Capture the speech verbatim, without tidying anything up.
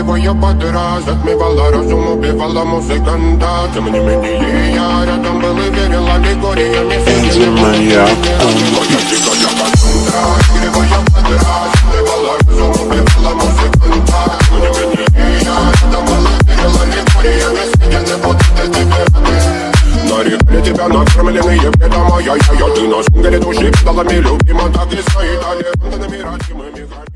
игривая подра затмевала разум, убивала музыканта. Тем не менее я рядом был и верил аллегориями. Энди Маньяк. Моя дикая косундра, игривая подра затмевала разум, убивала музыканта. Тем не менее я рядом был и верил аллегориями. Я не буду для тебя. Нарекли тебя накормленные бредом, а я-я-я. Ты на шунгере души педалами любима, так и стоит аллегантными родимыми.